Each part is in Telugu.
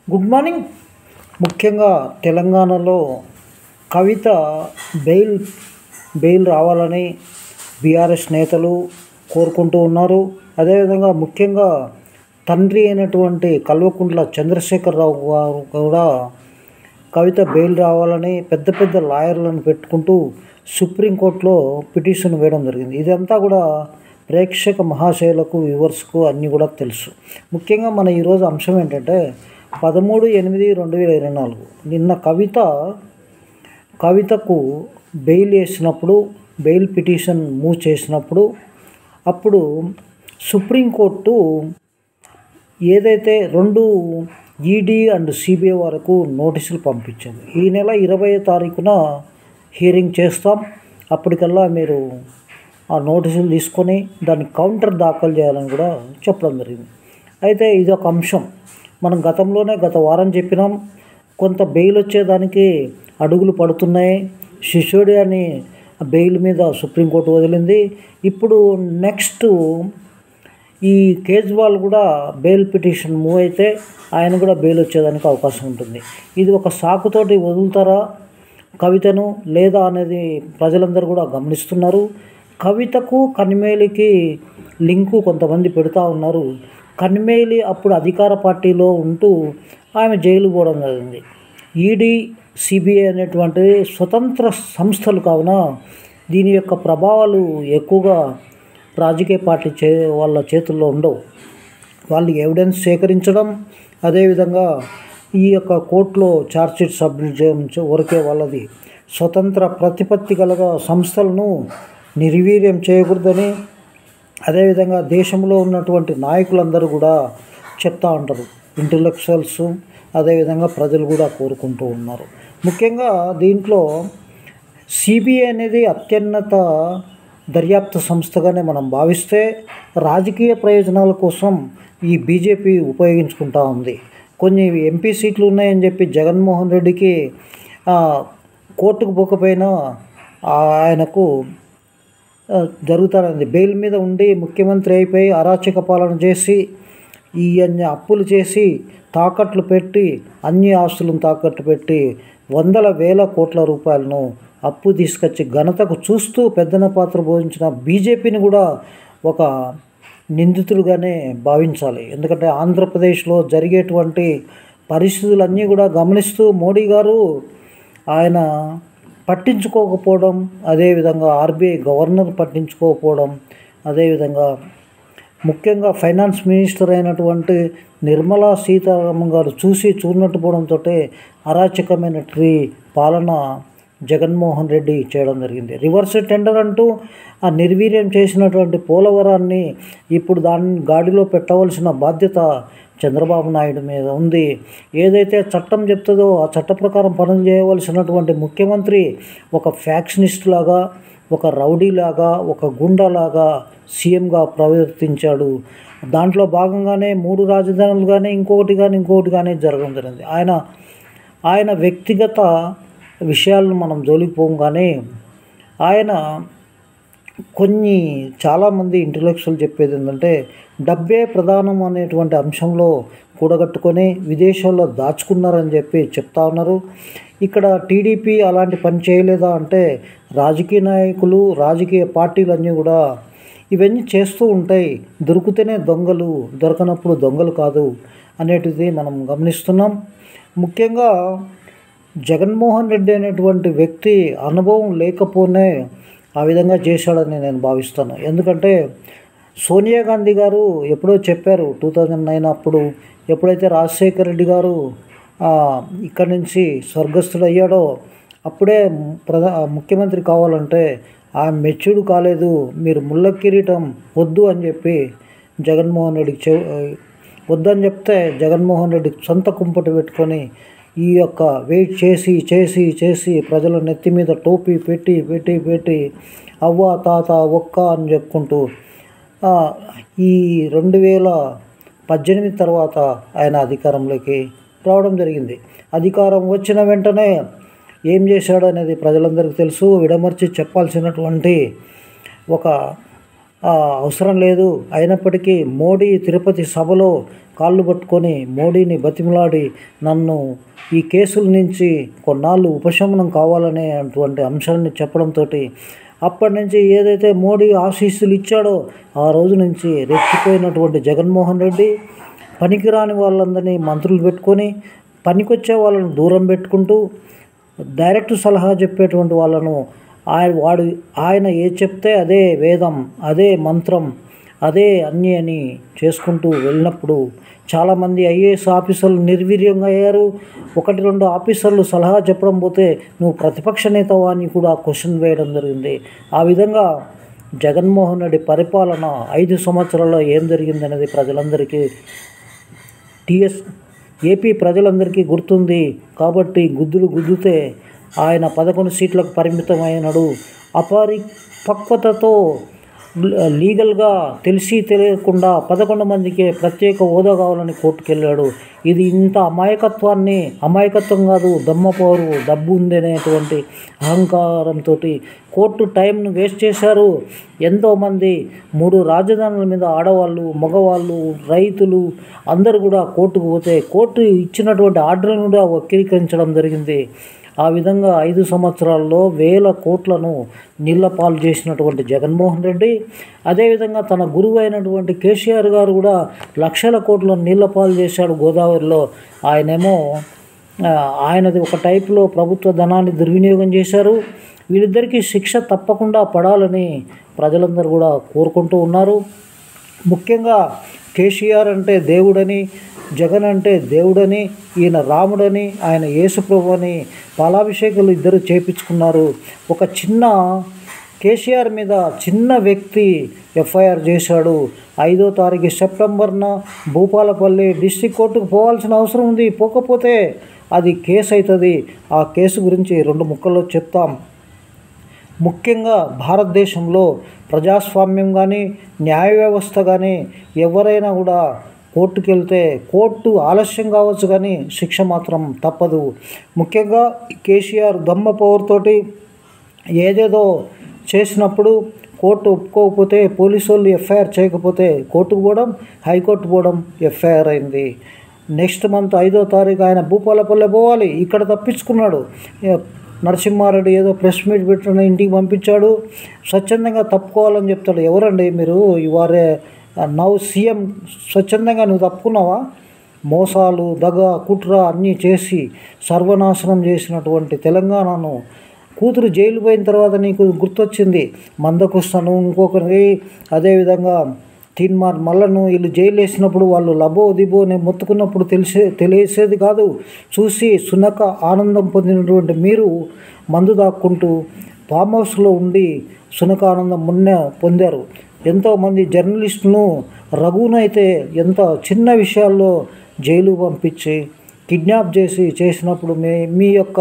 Good morning. ముఖ్యంగా తెలంగాణలో కవిత బెయిల్ బెయిల్ రావాలని బీఆర్ఎస్ నేతలు కోరుకుంటూ ఉన్నారు. అదేవిధంగా ముఖ్యంగా తండ్రి అయినటువంటి కల్వకుంట్ల చంద్రశేఖరరావు గారు కూడా కవిత బెయిల్ రావాలని పెద్ద పెద్ద లాయర్లను పెట్టుకుంటూ సుప్రీంకోర్టులో పిటిషన్ వేయడం జరిగింది. ఇదంతా కూడా ప్రేక్షక మహాశయులకు వ్యూవర్స్కు అన్నీ కూడా తెలుసు. ముఖ్యంగా మన ఈరోజు అంశం ఏంటంటే 13/8/2024 నిన్న కవితకు బెయిల్ వేసినప్పుడు, బెయిల్ పిటిషన్ మూవ్ చేసినప్పుడు అప్పుడు సుప్రీంకోర్టు ఏదైతే 2 ఈడీ అండ్ సిబిఐ వరకు నోటీసులు పంపించింది. ఈ నెల 20వ తారీఖున హియరింగ్ చేస్తాం, అప్పటికల్లా మీరు ఆ నోటీసులు తీసుకొని దాన్ని కౌంటర్ దాఖలు చేయాలని కూడా చెప్పడం జరిగింది. అయితే ఇది ఒక అంశం. మనం గత వారం చెప్పినాం, కొంత బెయిల్ వచ్చేదానికి అడుగులు పడుతున్నాయి. సిసోడియాని బెయిల్ మీద సుప్రీంకోర్టు వదిలింది. ఇప్పుడు నెక్స్ట్ ఈ కేజ్రీవాల్ కూడా బెయిల్ పిటిషన్ మూవ్ అయితే ఆయన కూడా బెయిల్ వచ్చేదానికి అవకాశం ఉంటుంది. ఇది ఒక సాకుతోటి వదులుతారా కవితను లేదా అనేది ప్రజలందరూ కూడా గమనిస్తున్నారు. కవితకు కనిమేలికి లింకు కొంతమంది పెడతా ఉన్నారు. కనిమేలి అప్పుడు అధికార పార్టీలో ఉంటూ ఆమె జైలు పోవడం జరిగింది. ఈడీ సిబిఐ అనేటువంటి స్వతంత్ర సంస్థలు కావున దీని యొక్క ప్రభావాలు ఎక్కువగా రాజకీయ పార్టీ వాళ్ళ చేతుల్లో ఉండవు. వాళ్ళు ఎవిడెన్స్ సేకరించడం, అదేవిధంగా ఈ యొక్క కోర్టులో ఛార్జ్షీట్ సబ్మిట్ చేయడం వరకే వాళ్ళది. స్వతంత్ర ప్రతిపత్తి గల సంస్థలను నిర్వీర్యం చేయకూడదని అదేవిధంగా దేశంలో ఉన్నటువంటి నాయకులందరూ కూడా చెప్తా ఉంటారు. ఇంటలెక్చువల్స్ అదేవిధంగా ప్రజలు కూడా కోరుకుంటూ ఉన్నారు. ముఖ్యంగా దీంట్లో సిబిఐ అనేది అత్యున్నత దర్యాప్తు సంస్థగానే మనం భావిస్తే రాజకీయ ప్రయోజనాల కోసం ఈ బీజేపీ ఉపయోగించుకుంటూ ఉంది. కొన్ని ఎంపీ సీట్లు ఉన్నాయని చెప్పి జగన్మోహన్ రెడ్డికి కోర్టుకు పోకపోయినా ఆయనకు జరుగుతానంది. బెయిల్ మీద ఉండి ముఖ్యమంత్రి అయిపోయి అరాచక పాలన చేసి ఈ అన్ని అప్పులు చేసి తాకట్లు పెట్టి అన్ని ఆస్తులను తాకట్టు పెట్టి వందల వేల కోట్ల రూపాయలను అప్పు తీసుకొచ్చి ఘనతకు చూస్తూ పెద్దన పాత్ర పోషించిన బీజేపీని కూడా ఒక నిందితులుగానే భావించాలి. ఎందుకంటే ఆంధ్రప్రదేశ్లో జరిగేటువంటి పరిస్థితులన్నీ కూడా గమనిస్తూ మోడీ గారు ఆయన పట్టించుకోకపోవడం, అదేవిధంగా ఆర్బీఐ గవర్నర్ పట్టించుకోకపోవడం, అదేవిధంగా ముఖ్యంగా ఫైనాన్స్ మినిస్టర్ అయినటువంటి నిర్మలా సీతారామన్ గారు చూడనట్టు పోవడంతో అరాచకమైనటువంటి పాలన జగన్మోహన్ రెడ్డి చేయడం జరిగింది. రివర్స్ టెండర్ అంటూ ఆ నిర్వీర్యం చేసినటువంటి పోలవరాన్ని ఇప్పుడు దాన్ని గాడిలో పెట్టవలసిన బాధ్యత చంద్రబాబు నాయుడు మీద ఉంది. ఏదైతే చట్టం చెప్తుందో ఆ చట్ట ప్రకారం పనులు చేయవలసినటువంటి ముఖ్యమంత్రి ఒక ఫ్యాక్షనిస్ట్ లాగా, ఒక రౌడీలాగా, ఒక గుండాలాగా సీఎంగా ప్రవర్తించాడు. దాంట్లో భాగంగానే 3 రాజధానులు కానీ ఇంకొకటి కానీ జరగడం జరిగింది. ఆయన వ్యక్తిగత విషయాలను మనం జోలిపోం, కానీ ఆయన చాలామంది ఇంటలెక్చువల్ చెప్పేది ఏంటంటే డబ్బే ప్రధానం అనేటువంటి అంశంలో కూడగట్టుకొని విదేశాల్లో దాచుకున్నారని చెప్పి చెప్తా ఉన్నారు. ఇక్కడ టీడీపీ అలాంటి పని చేయలేదా అంటే రాజకీయ నాయకులు, రాజకీయ పార్టీలన్నీ కూడా ఇవన్నీ చేస్తూ ఉంటాయి. దొరికితేనే దొంగలు, దొరకనప్పుడు దొంగలు కాదు అనేటిది మనం గమనిస్తున్నాం. ముఖ్యంగా జగన్మోహన్ రెడ్డి అనేటువంటి వ్యక్తి అనుభవం లేకపోనే ఆ విధంగా చేశాడని నేను భావిస్తాను. ఎందుకంటే సోనియా గాంధీ గారు ఎప్పుడో చెప్పారు 2009 అప్పుడు, ఎప్పుడైతే రాజశేఖర రెడ్డి గారు ఇక్కడి నుంచి స్వర్గస్థుడయ్యాడో అప్పుడే ముఖ్యమంత్రి కావాలంటే ఆమె మెచ్యూర్డ్ కాలేదు, మీరు ముళ్ళ కిరీటం వద్దు అని చెప్పి జగన్మోహన్ రెడ్డికి వద్దని చెప్తే జగన్మోహన్ రెడ్డి సొంత కుంపటి పెట్టుకొని ఈ యొక్క వెయిట్ చేసి ప్రజల నెత్తి మీద టోపీ పెట్టి అవ్వ తాత ఒక్క అని చెప్పుకుంటూ ఈ 2018 తర్వాత ఆయన అధికారంలోకి రావడం జరిగింది. అధికారం వచ్చిన వెంటనే ఏం చేశాడు అనేది ప్రజలందరికీ తెలుసు. విడమర్చి చెప్పాల్సినటువంటి ఒక అవసరం లేదు. అయినప్పటికీ మోడీ తిరుపతి సభలో కాళ్ళు పట్టుకొని మోడీని బతిమలాడి నన్ను ఈ కేసుల నుంచి కొన్నాళ్ళు ఉపశమనం కావాలనే అటువంటి అంశాన్ని చెప్పడంతో అప్పటి నుంచి ఏదైతే మోడీ ఆశీస్సులు ఇచ్చాడో ఆ రోజు నుంచి రెచ్చిపోయినటువంటి జగన్మోహన్ రెడ్డి పనికిరాని వాళ్ళందరినీ మంత్రులు పెట్టుకొని పనికొచ్చే వాళ్ళను దూరం పెట్టుకుంటూ డైరెక్ట్ సలహా చెప్పేటువంటి వాళ్ళను ఆయన ఏది చెప్తే అదే వేదం, అదే మంత్రం, అదే అన్నీ అని చేసుకుంటూ వెళ్ళినప్పుడు చాలామంది ఐఏఎస్ ఆఫీసర్లు నిర్వీర్యంగా అయ్యారు. 1-2 ఆఫీసర్లు సలహా చెప్పడం పోతే నువ్వు ప్రతిపక్ష నేతవా అని కూడా క్వశ్చన్ వేయడం జరిగింది. ఆ విధంగా జగన్మోహన్ రెడ్డి పరిపాలన 5 సంవత్సరాల్లో ఏం జరిగిందనేది ప్రజలందరికీ ఏపీ ప్రజలందరికీ గుర్తుంది. కాబట్టి గుద్దితే ఆయన 11 సీట్లకు పరిమితమైనడు. అపరిపక్వతతో లీగల్గా తెలిసి తెలియకుండా 11 మందికే ప్రత్యేక హోదా కావాలని కోర్టుకెళ్ళాడు. ఇది ఇంత అమాయకత్వం కాదు, దమ్మపోరు, డబ్బు ఉందనేటువంటి అహంకారంతో కోర్టు టైంను వేస్ట్ చేశారు. ఎంతోమంది 3 రాజధానుల మీద ఆడవాళ్ళు, మగవాళ్ళు, రైతులు అందరూ కూడా కోర్టుకు పోతే కోర్టు ఇచ్చినటువంటి ఆర్డర్లను కూడా వక్రీకరించడం జరిగింది. ఆ విధంగా 5 సంవత్సరాల్లో 1000 కోట్లను నీళ్లపాలు చేసినటువంటి జగన్మోహన్ రెడ్డి, అదేవిధంగా తన గురువు అయినటువంటి కేసీఆర్ గారు కూడా లక్షల కోట్లను నీళ్లపాలు చేశాడు గోదావరిలో. ఆయనది ఒక టైపులో ప్రభుత్వ ధనాన్ని దుర్వినియోగం చేశారు. వీళ్ళిద్దరికీ శిక్ష తప్పకుండా పడాలని ప్రజలందరూ కూడా కోరుకుంటూ ఉన్నారు. ముఖ్యంగా కేసీఆర్ అంటే దేవుడని, జగన్ అంటే దేవుడని, ఈయన రాముడని, ఆయన యేసుప్రభు అని పాలాభిషేకాలు ఇద్దరు చేపించుకున్నారు. ఒక చిన్న కేసీఆర్ మీద చిన్న వ్యక్తి ఎఫ్ఐఆర్ చేశాడు. 5వ తారీఖు సెప్టెంబర్న భూపాలపల్లి డిస్ట్రిక్ట్ కోర్టుకు పోవాల్సిన అవసరం ఉంది. పోకపోతే అది కేసు అవుతుంది. ఆ కేసు గురించి 2 ముక్కల్లో చెప్తాం. ముఖ్యంగా భారతదేశంలో ప్రజాస్వామ్యం కానీ, న్యాయ వ్యవస్థ కానీ ఎవరైనా కూడా కోర్టుకు వెళ్తే కోర్టు ఆలస్యం కావచ్చు కానీ శిక్ష మాత్రం తప్పదు. ముఖ్యంగా కేసీఆర్ దమ్మ పవర్తోటి ఏదేదో చేసినప్పుడు కోర్టు ఒప్పుకోకపోతే, పోలీసు వాళ్ళు ఎఫ్ఐఆర్ చేయకపోతే కోర్టుకు పోవడం, హైకోర్టు పోవడం ఎఫ్ఐఆర్ అయింది. నెక్స్ట్ మంత్ 5వ తారీఖు ఆయన భూపాలపల్లె పోవాలి. ఇక్కడ తప్పించుకున్నాడు. నరసింహారెడ్డి ఏదో ప్రెస్ మీట్ పెట్టిన ఇంటికి పంపించాడు. స్వచ్ఛందంగా తప్పుకోవాలని చెప్తాడు. ఎవరండి మీరు? ఇవారే నవ్వు సీఎం, స్వచ్ఛందంగా నువ్వు తప్పుకున్నావా? మోసాలు, దగ, కుట్ర అన్నీ చేసి సర్వనాశనం చేసినటువంటి తెలంగాణను కూతురు జైలు పోయిన తర్వాత నీకు గుర్తొచ్చింది మందకృష్ణను, ఇంకొకరి, అదేవిధంగా తీన్మార్ మల్లను వీళ్ళు జైలు వేసినప్పుడు వాళ్ళు లబో దిబో నేను మొత్తుకున్నప్పుడు తెలిసేది కాదు. చూసి సునక ఆనందం పొందినటువంటి మీరు మందు దాక్కుంటూ ఫామ్ హౌస్లో ఉండి సునక ఆనందం పొందారు. ఎంతోమంది జర్నలిస్టులను, రఘునైతే ఎంత చిన్న విషయాల్లో జైలు పంపించి కిడ్నాప్ చేసినప్పుడు మీ యొక్క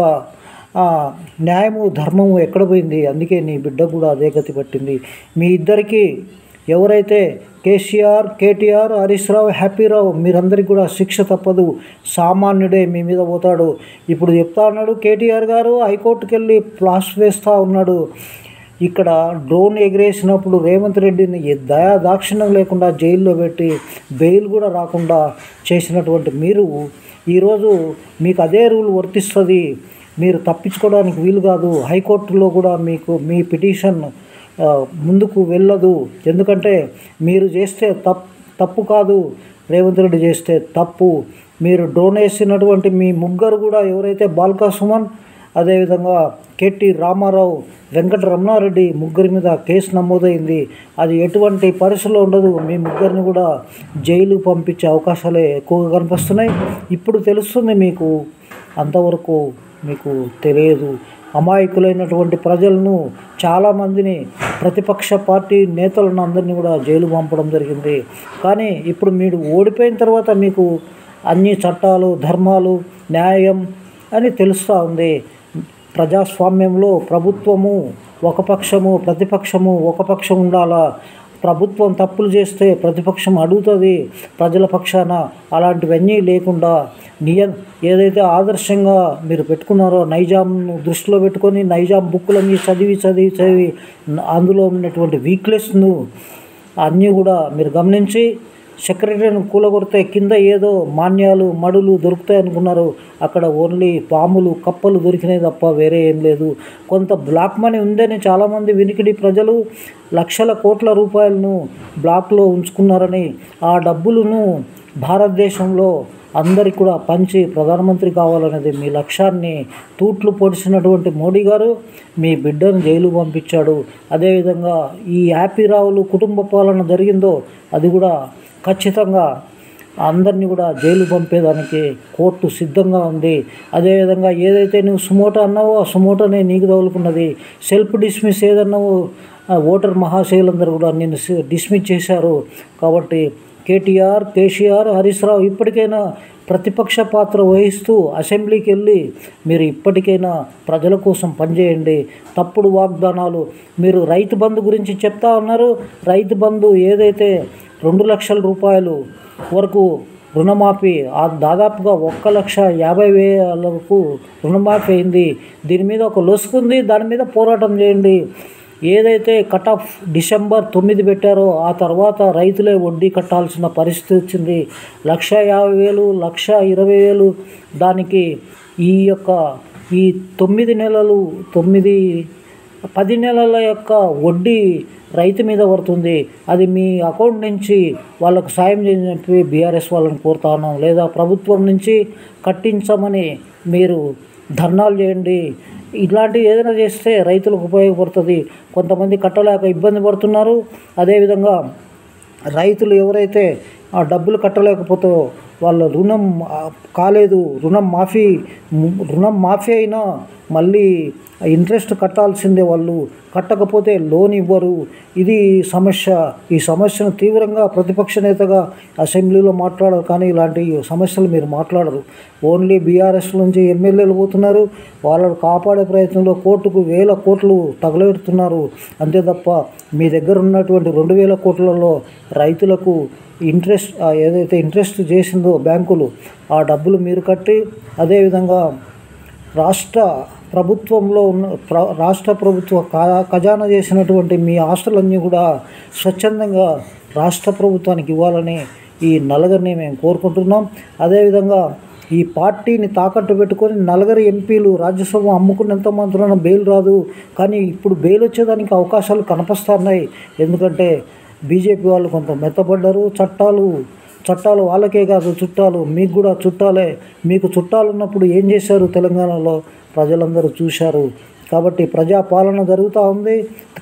న్యాయము, ధర్మము ఎక్కడ పోయింది? అందుకే నీ బిడ్డ కూడా అదే గతి పట్టింది. మీ ఇద్దరికీ ఎవరైతే కేసీఆర్, కేటీఆర్, హరీష్ రావు, హ్యాపీరావు మీరందరికీ కూడా శిక్ష తప్పదు. సామాన్యుడే మీ మీద పోతాడు. ఇప్పుడు చెప్తా ఉన్నాడు కేటీఆర్ గారు, హైకోర్టుకు వెళ్ళి ప్లాస్ వేస్తూ ఉన్నాడు. ఇక్కడ డ్రోన్ ఎగిరేసినప్పుడు రేవంత్ రెడ్డిని దాక్షిణ్యం లేకుండా జైల్లో పెట్టి బెయిల్ కూడా రాకుండా చేసినటువంటి మీరు ఈరోజు మీకు అదే రూల్ వర్తిస్తుంది. మీరు తప్పించుకోవడానికి వీలు కాదు. హైకోర్టులో కూడా మీ పిటిషన్ ముందుకు వెళ్ళదు. ఎందుకంటే మీరు చేస్తే తప్పు కాదు, రేవంత్ రెడ్డి చేస్తే తప్పు. మీరు డ్రోన్ వేసినటువంటి మీ ముగ్గురు కూడా ఎవరైతే బాల్కా సుమన్, అదేవిధంగా కేటీ రామారావు, వెంకట రమణారెడ్డి ముగ్గురి మీద కేసు నమోదైంది. అది ఎటువంటి పరిస్థితుల్లో ఉండదు. మీ ముగ్గురిని కూడా జైలు పంపించే అవకాశాలే ఎక్కువగా కనిపిస్తున్నాయి. ఇప్పుడు తెలుస్తుంది మీకు, అంతవరకు మీకు తెలియదు. అమాయకులైనటువంటి ప్రజలను, చాలామందిని, ప్రతిపక్ష పార్టీ నేతలను అందరినీ కూడా జైలు పంపడం జరిగింది. కానీ ఇప్పుడు మీరు ఓడిపోయిన తర్వాత మీకు అన్ని చట్టాలు, ధర్మాలు, న్యాయం అని తెలుస్తూ ఉంది. ప్రజాస్వామ్యంలో ప్రభుత్వము ఒక పక్షము, ప్రతిపక్షము ఒక పక్షం ఉండాలా. ప్రభుత్వం తప్పులు చేస్తే ప్రతిపక్షం అడుగుతుంది ప్రజల పక్షాన. అలాంటివన్నీ లేకుండా ఏదైతే ఆదర్శంగా మీరు పెట్టుకున్నారో నైజాంను దృష్టిలో పెట్టుకొని నైజాం బుక్కులన్నీ చదివి అందులో ఉన్నటువంటి వీక్నెస్ను అన్నీ కూడా మీరు గమనించి సెక్రటరీని కూలగొడితే కింద ఏదో మాన్యాలు మడులు దొరుకుతాయి అనుకున్నారు. అక్కడ ఓన్లీ పాములు కప్పలు దొరికినాయి తప్ప వేరే ఏం లేదు. కొంత బ్లాక్ మనీ ఉందని చాలామంది వినికిడి ప్రజలు లక్షల కోట్ల రూపాయలను బ్లాక్లో ఉంచుకున్నారని, ఆ డబ్బులను భారతదేశంలో అందరికి కూడా పంచి ప్రధానమంత్రి కావాలనేది మీ లక్ష్యాన్ని తూట్లు పొడిచినటువంటి మోడీ గారు మీ బిడ్డను జైలు పంపించాడు. అదేవిధంగా ఈ హ్యాపీ రావులు కుటుంబ పాలన జరిగిందో అది కూడా ఖచ్చితంగా అందరినీ కూడా జైలు పంపేదానికి కోర్టు సిద్ధంగా ఉంది. అదేవిధంగా ఏదైతే నువ్వు సుమోటో అన్నావో ఆ సుమోటోనే నీకు తగులుకున్నది. సెల్ఫ్ డిస్మిస్ ఏదన్నావో ఓటర్ మహాశయులందరూ కూడా నిన్ను డిస్మిస్ చేశారు. కాబట్టి కేటీఆర్, కేసీఆర్, హరీష్ రావు ఇప్పటికైనా ప్రతిపక్ష పాత్ర వహిస్తూ అసెంబ్లీకి వెళ్ళి మీరు ఇప్పటికైనా ప్రజల కోసం పనిచేయండి. తప్పుడు వాగ్దానాలు మీరు రైతు బంధు గురించి చెప్తా ఉన్నారు. రైతు బంధు ఏదైతే 2 లక్షల రూపాయలు వరకు రుణమాఫీ దాదాపుగా 1,50,000 రుణమాఫీ అయింది. దీని మీద ఒక లొసుకుంది, దాని మీద పోరాటం చేయండి. ఏదైతే కట్ ఆఫ్ డిసెంబర్ 9 పెట్టారో ఆ తర్వాత రైతులే వడ్డీ కట్టాల్సిన పరిస్థితి వచ్చింది. 1,50,000, 1,20,000 దానికి ఈ 9 నెలలు 10 నెలల యొక్క వడ్డీ రైతు మీద పడుతుంది. అది మీ అకౌంట్ నుంచి వాళ్ళకు సాయం చేయని చెప్పి బీఆర్ఎస్ వాళ్ళని కోరుతాను. లేదా ప్రభుత్వం నుంచి కట్టించమని మీరు ధర్నాలు చేయండి. ఇట్లాంటివి ఏదైనా చేస్తే రైతులకు ఉపయోగపడుతుంది. కొంతమంది కట్టలేక ఇబ్బంది పడుతున్నారు. అదేవిధంగా రైతులు ఎవరైతే ఆ డబ్బులు కట్టలేకపోతే వాళ్ళ రుణం కాలేదు, రుణం మాఫీ అయినా మళ్ళీ ఇంట్రెస్ట్ కట్టాల్సిందే. వాళ్ళు కట్టకపోతే లోన్ ఇవ్వరు. ఇది సమస్య. ఈ సమస్యను తీవ్రంగా ప్రతిపక్ష నేతగా అసెంబ్లీలో మాట్లాడరు, కానీ ఇలాంటి సమస్యలు మీరు మాట్లాడరు. ఓన్లీ బీఆర్ఎస్ నుంచి ఎమ్మెల్యేలు పోతున్నారు. వాళ్ళని కాపాడే ప్రయత్నంలో కోర్టుకు 1,000 కోట్లు తగలబెడుతున్నారు. అంతే తప్ప మీ దగ్గర ఉన్నటువంటి 2,000 కోట్లలో రైతులకు ఏదైతే ఇంట్రెస్ట్ చేసిందో బ్యాంకులు ఆ డబ్బులు మీరు కట్టి, అదేవిధంగా రాష్ట్ర ప్రభుత్వ ఖజానా చేసినటువంటి మీ ఆస్తులన్నీ కూడా స్వచ్ఛందంగా రాష్ట్ర ప్రభుత్వానికి ఇవ్వాలని ఈ నలుగురిని మేము కోరుకుంటున్నాం. అదేవిధంగా ఈ పార్టీని తాకట్టు పెట్టుకొని 4 ఎంపీలు రాజ్యసభ అమ్ముకున్నంత మాత్రాన బెయిల్ రాదు. కానీ ఇప్పుడు బెయిల్ వచ్చేదానికి అవకాశాలు కనిపిస్తున్నాయి. ఎందుకంటే బీజేపీ వాళ్ళు కొంత మెత్తపడ్డారు. చట్టాలు వాళ్ళకే కాదు, చుట్టాలు మీకు కూడా చుట్టాలే. మీకు చుట్టాలు ఉన్నప్పుడు ఏం చేశారు తెలంగాణలో ప్రజలందరూ చూశారు. కాబట్టి ప్రజాపాలన జరుగుతూ ఉంది.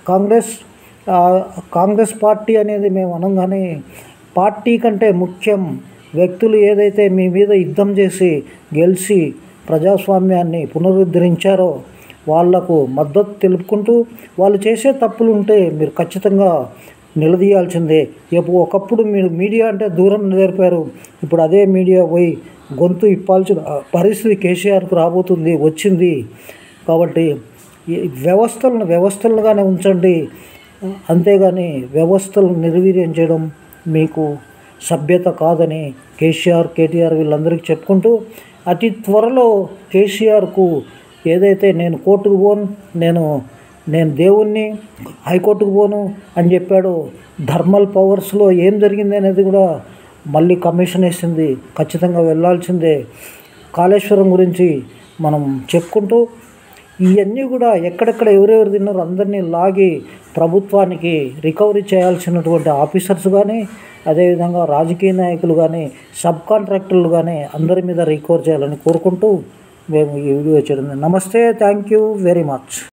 కాంగ్రెస్ పార్టీ అనేది మేము అనగానే పార్టీ కంటే ముఖ్యం వ్యక్తులు ఏదైతే మీ మీద యుద్ధం చేసి గెలిచి ప్రజాస్వామ్యాన్ని పునరుద్ధరించారో వాళ్లకు మద్దతు తెలుపుకుంటూ వాళ్ళు చేసే తప్పులు ఉంటే మీరు ఖచ్చితంగా నిలదీయాల్సిందే. ఒకప్పుడు మీరు మీడియా అంటే దూరం జరిపారు. ఇప్పుడు అదే మీడియా పోయి గొంతు ఇప్పాల్సిన పరిస్థితి కేసీఆర్కు వచ్చింది. కాబట్టి వ్యవస్థలుగానే ఉంచండి. అంతేగాని వ్యవస్థలను నిర్వీర్యం చేయడం మీకు సభ్యత కాదని కేటీఆర్ వీళ్ళందరికీ చెప్పుకుంటూ, అతి త్వరలో కేసీఆర్కు ఏదైతే నేను కోర్టుకు పోను, నేను దేవుణ్ణి హైకోర్టుకు పోను అని చెప్పాడు. థర్మల్ పవర్స్లో ఏం జరిగింది అనేది కూడా మళ్ళీ కమిషన్ వేసింది. ఖచ్చితంగా వెళ్ళాల్సిందే. కాళేశ్వరం గురించి మనం చెప్పుకుంటూ ఇవన్నీ కూడా ఎక్కడెక్కడ ఎవరెవరు తిన్నారో అందరినీ లాగి ప్రభుత్వానికి రికవరీ చేయాల్సినటువంటి ఆఫీసర్స్ కానీ, అదేవిధంగా రాజకీయ నాయకులు కానీ, సబ్ కాంట్రాక్టర్లు కానీ అందరి మీద రికవర్ చేయాలని కోరుకుంటూ మేము ఈ వీడియో చేయడం. నమస్తే, థ్యాంక్ యూ వెరీ మచ్.